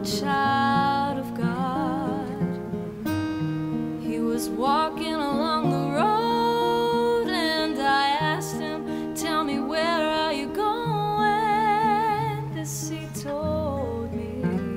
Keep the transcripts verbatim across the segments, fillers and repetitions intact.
child of God. He was walking along the road, and I asked him, "Tell me, where are you going?" This he told me.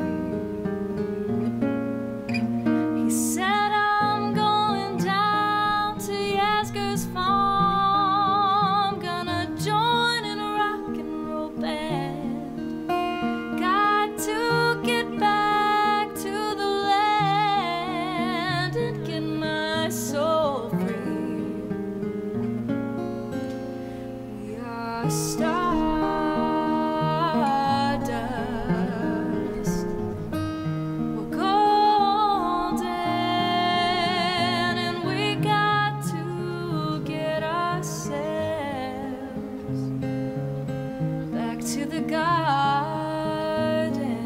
He said, "I'm going down to Yasgur's farm, gonna join in a rock and roll band. Got to get back to the land and get my soul free. We are stardust. We're golden, and we got to get ourselves back to the garden."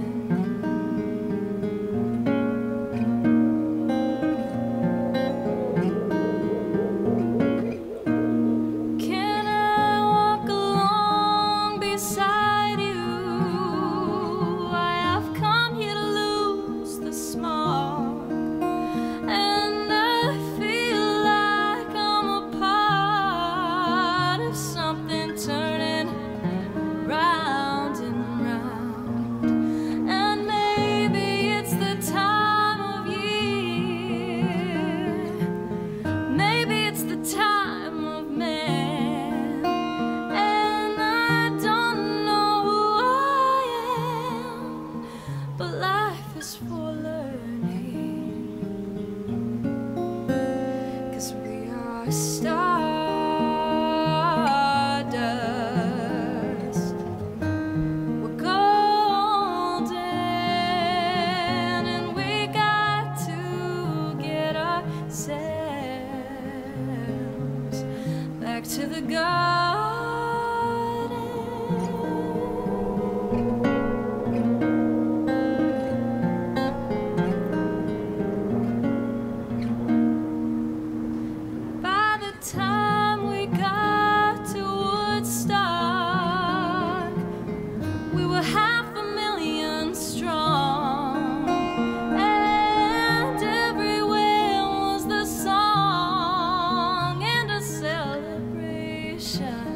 Can I walk along beside you? I have come here to lose the smog, and I feel like I'm a part of something turning round and round. And maybe it's the time of year, maybe it's the time of man, and I don't know who I am, but life is for learning, 'cause we are stardust. We're golden, and we got to get ourselves back to the garden. By the time we got to Woodstock, we were half a million strong, and everywhere was the song and a celebration.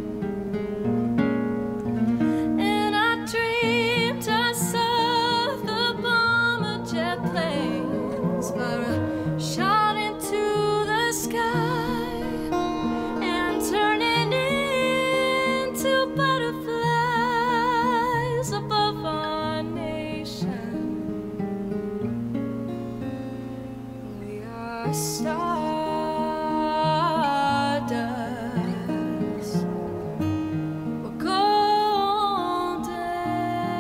And I dreamed I saw the bomber jet planes fire a shot into the sky and turning into butterflies above our nation. We are stardust. We're golden,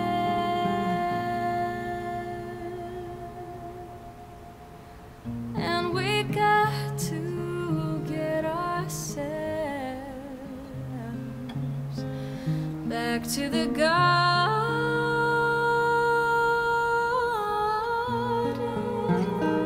and we got to get ourselves back to the garden.